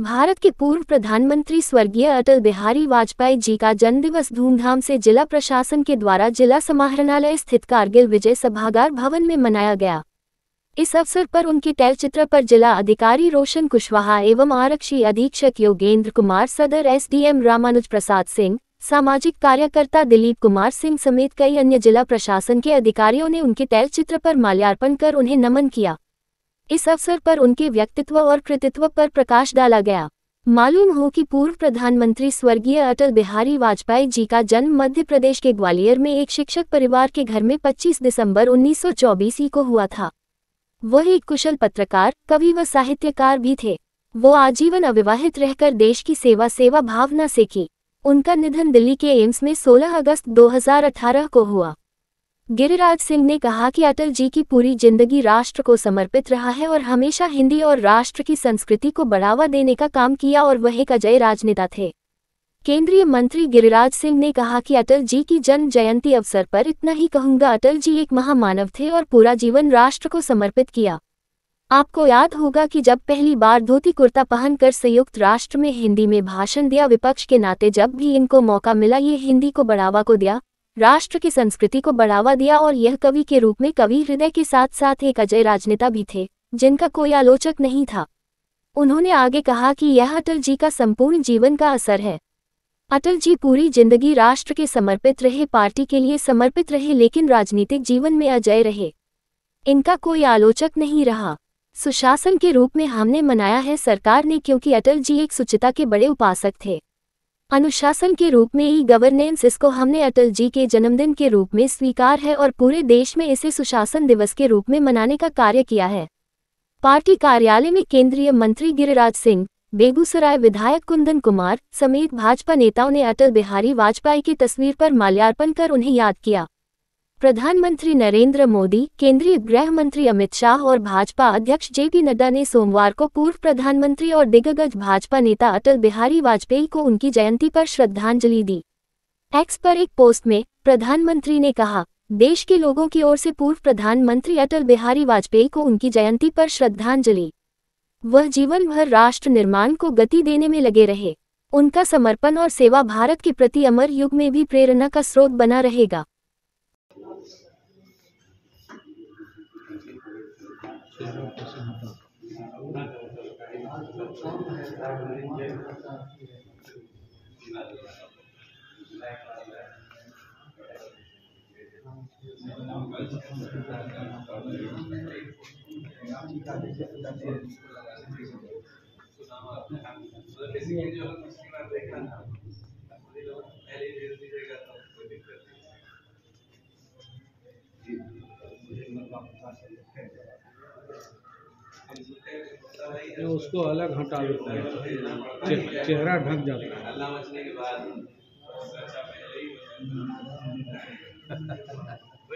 भारत के पूर्व प्रधानमंत्री स्वर्गीय अटल बिहारी वाजपेयी जी का जन्मदिवस धूमधाम से जिला प्रशासन के द्वारा जिला समाहरणालय स्थित कारगिल विजय सभागार भवन में मनाया गया। इस अवसर पर उनके तैलचित्र पर जिला अधिकारी रोशन कुशवाहा एवं आरक्षी अधीक्षक योगेंद्र कुमार, सदर एसडीएम रामानुज प्रसाद सिंह, सामाजिक कार्यकर्ता दिलीप कुमार सिंह समेत कई अन्य जिला प्रशासन के अधिकारियों ने उनके तैलचित्र पर माल्यार्पण कर उन्हें नमन किया। इस अवसर पर उनके व्यक्तित्व और कृतित्व पर प्रकाश डाला गया। मालूम हो कि पूर्व प्रधानमंत्री स्वर्गीय अटल बिहारी वाजपेयी जी का जन्म मध्य प्रदेश के ग्वालियर में एक शिक्षक परिवार के घर में 25 दिसंबर 1924 को हुआ था। वह एक कुशल पत्रकार, कवि व साहित्यकार भी थे। वो आजीवन अविवाहित रहकर देश की सेवा भावना से की। उनका निधन दिल्ली के एम्स में 16 अगस्त 2018 को हुआ। गिरिराज सिंह ने कहा कि अटल जी की पूरी जिंदगी राष्ट्र को समर्पित रहा है और हमेशा हिंदी और राष्ट्र की संस्कृति को बढ़ावा देने का काम किया और वह एक अजय राजनेता थे। केंद्रीय मंत्री गिरिराज सिंह ने कहा कि अटल जी की जन्म जयंती अवसर पर इतना ही कहूंगा, अटल जी एक महामानव थे और पूरा जीवन राष्ट्र को समर्पित किया। आपको याद होगा कि जब पहली बार धोती कुर्ता पहनकर संयुक्त राष्ट्र में हिंदी में भाषण दिया, विपक्ष के नाते जब भी इनको मौका मिला ये हिंदी को बढ़ावा को दिया, राष्ट्र की संस्कृति को बढ़ावा दिया और यह कवि के रूप में कवि हृदय के साथ साथ एक अजय राजनेता भी थे जिनका कोई आलोचक नहीं था। उन्होंने आगे कहा कि यह अटल जी का संपूर्ण जीवन का असर है। अटल जी पूरी जिंदगी राष्ट्र के समर्पित रहे, पार्टी के लिए समर्पित रहे, लेकिन राजनीतिक जीवन में अजय रहे। इनका कोई आलोचक नहीं रहा। सुशासन के रूप में हमने मनाया है सरकार ने, क्योंकि अटल जी एक शुचिता के बड़े उपासक थे। अनुशासन के रूप में ई गवर्नेंस, इसको हमने अटल जी के जन्मदिन के रूप में स्वीकार है और पूरे देश में इसे सुशासन दिवस के रूप में मनाने का कार्य किया है। पार्टी कार्यालय में केंद्रीय मंत्री गिरिराज सिंह, बेगूसराय विधायक कुंदन कुमार समेत भाजपा नेताओं ने अटल बिहारी वाजपेयी की तस्वीर पर माल्यार्पण कर उन्हें याद किया। प्रधानमंत्री नरेंद्र मोदी, केंद्रीय गृह मंत्री अमित शाह और भाजपा अध्यक्ष जेपी नड्डा ने सोमवार को पूर्व प्रधानमंत्री और दिग्गज भाजपा नेता अटल बिहारी वाजपेयी को उनकी जयंती पर श्रद्धांजलि दी। एक्स पर एक पोस्ट में प्रधानमंत्री ने कहा, देश के लोगों की ओर से पूर्व प्रधानमंत्री अटल बिहारी वाजपेयी को उनकी जयंती पर श्रद्धांजलि। वह जीवन भर राष्ट्र निर्माण को गति देने में लगे रहे। उनका समर्पण और सेवा भारत के प्रति अमर युग में भी प्रेरणा का स्रोत बना रहेगा। उसको अलग हटा देता है, चेहरा ढक जाता है।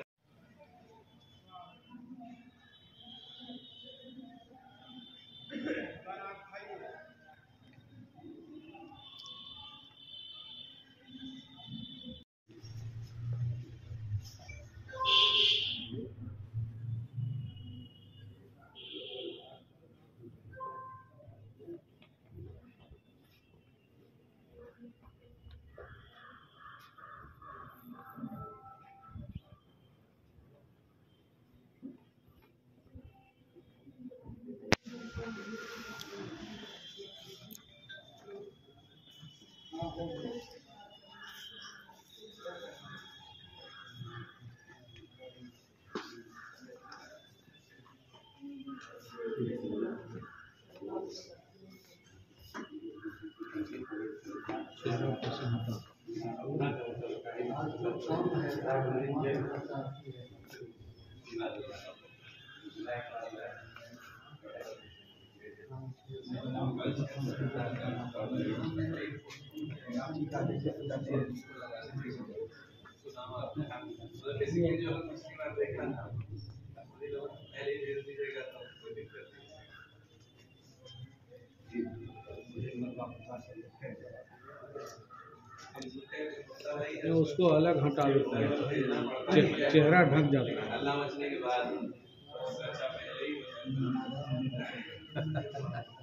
उसको अलग हटा देता है, चेहरा ढक जाता है।